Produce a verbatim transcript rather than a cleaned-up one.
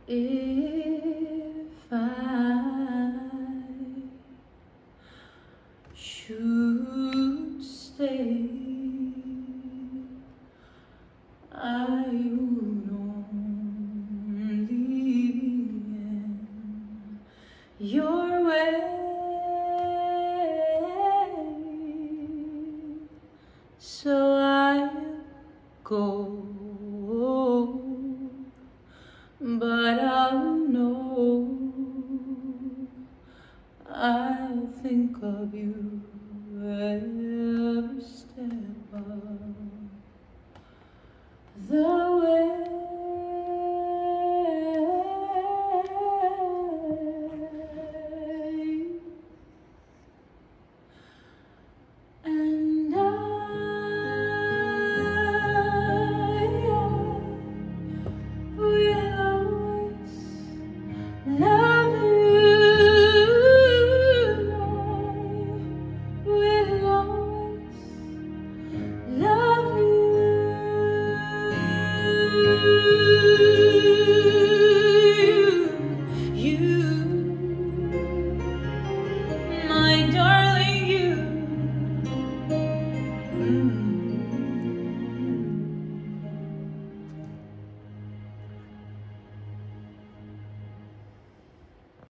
If I should stay, I would only be in your way. So I'll go, but I'll know I'll think of you every step of the